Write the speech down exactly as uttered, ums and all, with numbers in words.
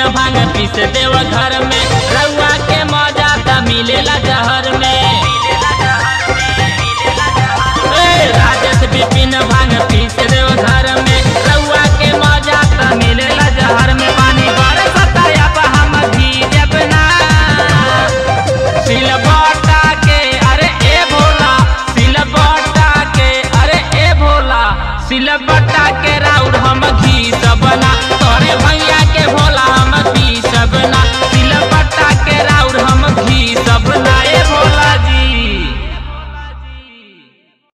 भांग पीस देव घर में रउआ के मजा त मिलेला जहर में। राजेश विपिन भांग पीस देव घर में रउआ के मजा त मिलेला जहर में। पानी बरसता अब हम भीजब ना सिलबट्टा के अरे ए भोला सिलबट्टा के अरे ए भोला सिलबट्टा के राउर हम घी बना तोरे भैया